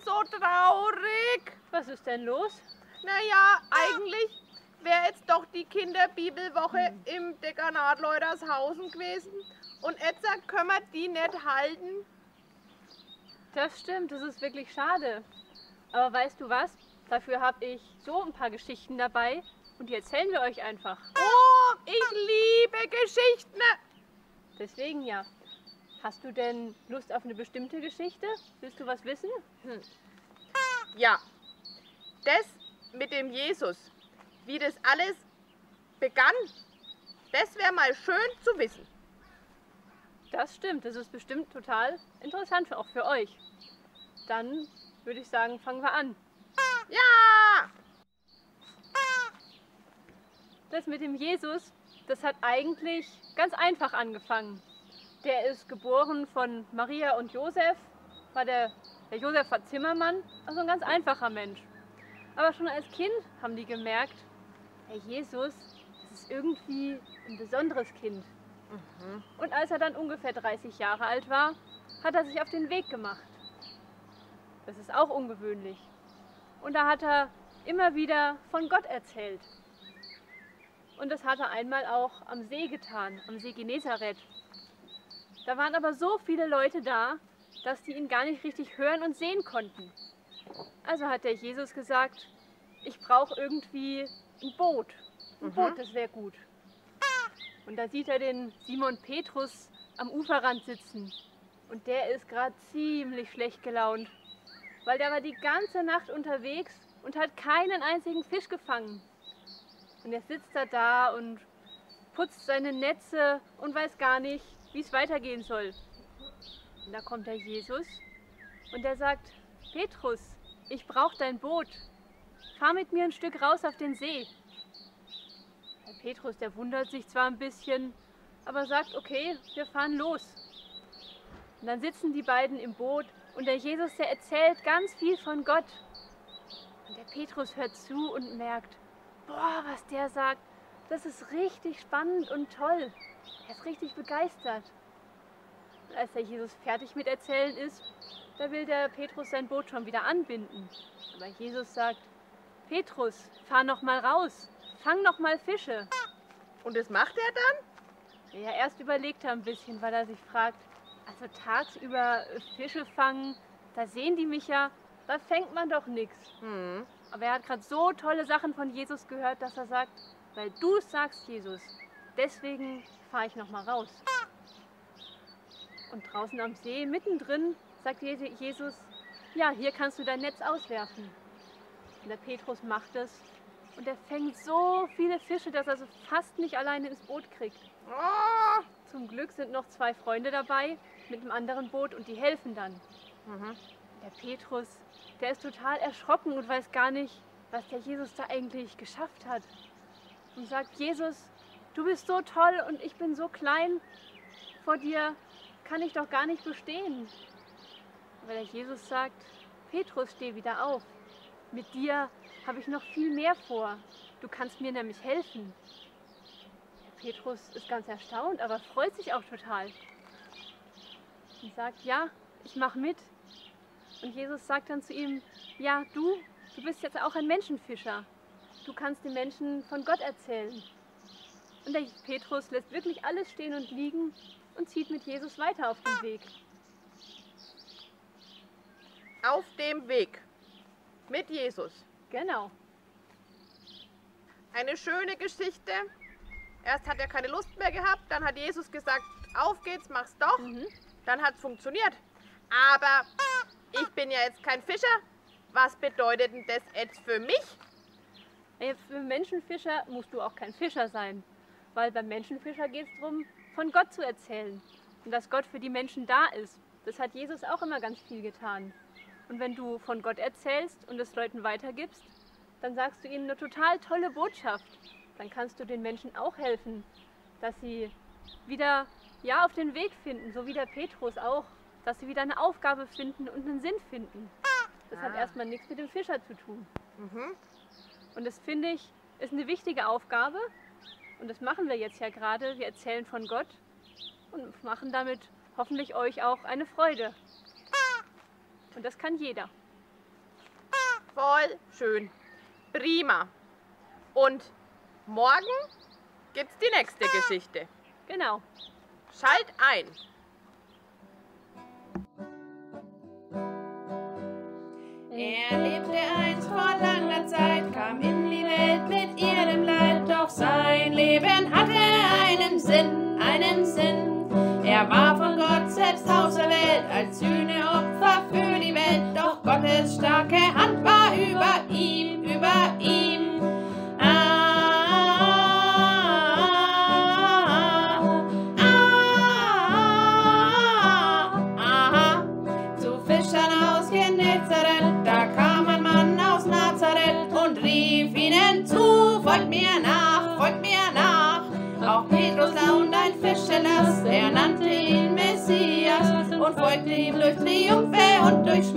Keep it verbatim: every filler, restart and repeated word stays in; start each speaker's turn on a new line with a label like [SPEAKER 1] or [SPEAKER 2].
[SPEAKER 1] so traurig.
[SPEAKER 2] Was ist denn los?
[SPEAKER 1] Naja, eigentlich wäre jetzt doch die Kinderbibelwoche hm. im Dekanat Leutershausen gewesen. Und jetzt können wir die nicht halten.
[SPEAKER 2] Das stimmt, das ist wirklich schade. Aber weißt du was? Dafür habe ich so ein paar Geschichten dabei und die erzählen wir euch einfach.
[SPEAKER 1] Oh, ich liebe Geschichten.
[SPEAKER 2] Deswegen ja. Hast du denn Lust auf eine bestimmte Geschichte? Willst du was wissen?
[SPEAKER 1] Hm. Ja, das mit dem Jesus, wie das alles begann, das wäre mal schön zu wissen.
[SPEAKER 2] Das stimmt, das ist bestimmt total interessant, auch für euch. Dann würde ich sagen, fangen wir an.
[SPEAKER 1] Ja!
[SPEAKER 2] Das mit dem Jesus, das hat eigentlich ganz einfach angefangen. Der ist geboren von Maria und Josef, war der, der Josef war Zimmermann, also ein ganz einfacher Mensch. Aber schon als Kind haben die gemerkt, der Jesus, das ist irgendwie ein besonderes Kind. Mhm. Und als er dann ungefähr dreißig Jahre alt war, hat er sich auf den Weg gemacht. Das ist auch ungewöhnlich. Und da hat er immer wieder von Gott erzählt. Und das hat er einmal auch am See getan, am See Genezareth. Da waren aber so viele Leute da, dass die ihn gar nicht richtig hören und sehen konnten. Also hat der Jesus gesagt, ich brauche irgendwie ein Boot. Ein mhm. Boot, das wäre gut. Und da sieht er den Simon Petrus am Uferrand sitzen. Und der ist gerade ziemlich schlecht gelaunt, weil der war die ganze Nacht unterwegs und hat keinen einzigen Fisch gefangen. Und er sitzt da da und putzt seine Netze und weiß gar nicht, wie es weitergehen soll. Und da kommt der Jesus und der sagt, Petrus, ich brauche dein Boot. Fahr mit mir ein Stück raus auf den See. Der Petrus, der wundert sich zwar ein bisschen, aber sagt, okay, wir fahren los. Und dann sitzen die beiden im Boot und der Jesus, der erzählt ganz viel von Gott. Und der Petrus hört zu und merkt, boah, was der sagt, das ist richtig spannend und toll. Er ist richtig begeistert. Und als der Jesus fertig mit Erzählen ist, da will der Petrus sein Boot schon wieder anbinden. Aber Jesus sagt, Petrus, fahr noch mal raus, fang noch mal Fische.
[SPEAKER 1] Und das macht er dann?
[SPEAKER 2] Ja, erst überlegt er ein bisschen, weil er sich fragt, also tagsüber Fische fangen, da sehen die mich ja, da fängt man doch nichts. Mhm. Aber er hat gerade so tolle Sachen von Jesus gehört, dass er sagt, weil du es sagst, Jesus, deswegen fahre ich noch mal raus. Und draußen am See, mittendrin, sagt Jesus, ja, hier kannst du dein Netz auswerfen. Und der Petrus macht es und er fängt so viele Fische, dass er so fast nicht alleine ins Boot kriegt. Oh! Zum Glück sind noch zwei Freunde dabei mit einem anderen Boot und die helfen dann. Mhm. Der Petrus, der ist total erschrocken und weiß gar nicht, was der Jesus da eigentlich geschafft hat. Und sagt, Jesus, du bist so toll und ich bin so klein, vor dir kann ich doch gar nicht bestehen. Aber der Jesus sagt, Petrus, steh wieder auf. Mit dir habe ich noch viel mehr vor. Du kannst mir nämlich helfen. Der Petrus ist ganz erstaunt, aber freut sich auch total. Und sagt, ja, ich mache mit. Und Jesus sagt dann zu ihm, ja, du, du bist jetzt auch ein Menschenfischer. Du kannst den Menschen von Gott erzählen. Und der Petrus lässt wirklich alles stehen und liegen und zieht mit Jesus weiter auf den Weg.
[SPEAKER 1] Auf dem Weg mit Jesus.
[SPEAKER 2] Genau.
[SPEAKER 1] Eine schöne Geschichte. Erst hat er keine Lust mehr gehabt, dann hat Jesus gesagt, auf geht's, mach's doch. Mhm. Dann hat's funktioniert. Aber ich bin ja jetzt kein Fischer. Was bedeutet denn das jetzt für mich?
[SPEAKER 2] Für Menschenfischer musst du auch kein Fischer sein. Weil beim Menschenfischer geht es darum, von Gott zu erzählen. Und dass Gott für die Menschen da ist. Das hat Jesus auch immer ganz viel getan. Und wenn du von Gott erzählst und es Leuten weitergibst, dann sagst du ihnen eine total tolle Botschaft. Dann kannst du den Menschen auch helfen, dass sie wieder ja, auf den Weg finden, so wie der Petrus auch. Dass sie wieder eine Aufgabe finden und einen Sinn finden. Das ah. hat erstmal nichts mit dem Fischer zu tun. Mhm. Und das finde ich, ist eine wichtige Aufgabe. Und das machen wir jetzt ja gerade. Wir erzählen von Gott und machen damit hoffentlich euch auch eine Freude. Und das kann jeder.
[SPEAKER 1] Voll schön. Prima. Und morgen gibt's die nächste Geschichte.
[SPEAKER 2] Genau.
[SPEAKER 1] Schalt ein.
[SPEAKER 3] Er lebte einst vor langer Zeit, kam in die Welt mit ihrem Leid, doch sein Leben hatte einen Sinn, einen Sinn. Er war von Gott selbst auserwählt, als Sühneopfer für die Welt, doch Gottes starke Hand war über ihm, über ihm. Ah, ah, ah, ah. Zu Fischern aus Genezareth, da kam ein Mann aus Nazareth und rief ihnen zu, folgt mir nach, folgt mir nach. Auch Petrus launt ein Fischerlass, er nannte ihn Messias und folgte ihm durch Triumphe und durch